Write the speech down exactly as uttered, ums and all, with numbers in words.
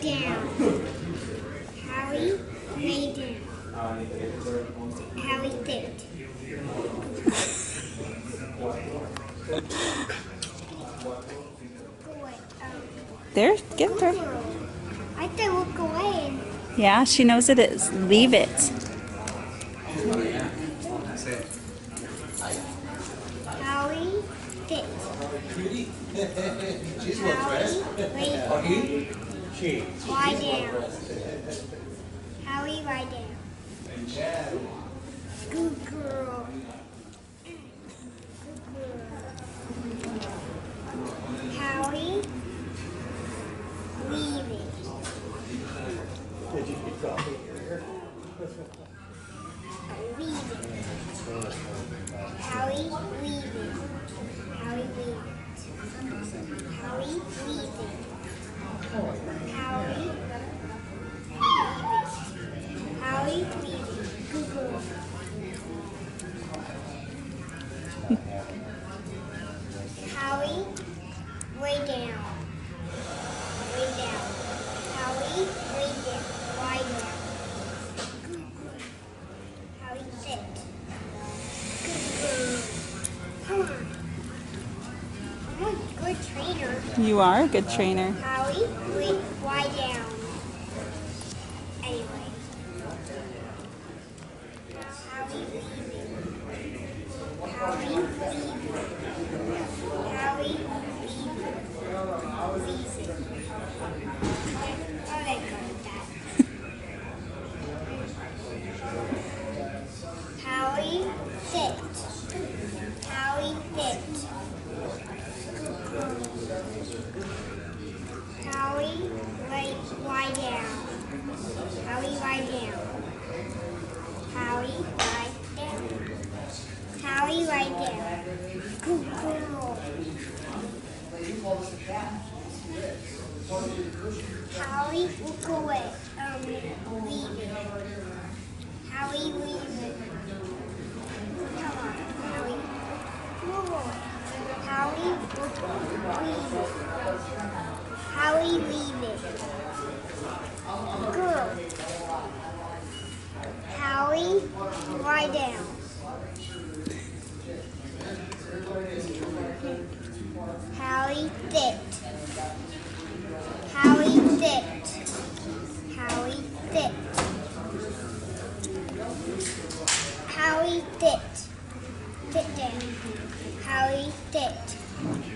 down. Howie, lay down. Howie, sit. There, get her. I have to look away. Yeah, she knows it is. Leave it. Howie, sit. She's Howie, lay down. Lie down. Howie, lie down. Good girl. Good girl. Howie, leave it. Leave it. Howie, leave it. Howie, leave it. Howie, leave it. Howie, Howie, leave it. Good girl. Howie, lay down. Lay down. Howie, lay down. Lie down. Good girl. Howie, sit. Good girl. Come on. I'm a good trainer. You are a good trainer. Howie, lay, lie down. Anyway. Howie, leave it. Howie, leave it. Howie, leave it. Leave it. Oh, let go of that. Howie, sit. Howie, sit. Howie, lay, lie down. Howie, lie down. Howie, lie down. Howie, lie down. Good girl. Howie, look away. Um, leave it. Howie, leave it. Come on, Howie. Move away. Howie, look, leave it. Howie, leave it. Girl. Howie, lie down. Howie, sit. Howie, sit. Howie, sit. Howie, sit. Sit down. Howie, sit.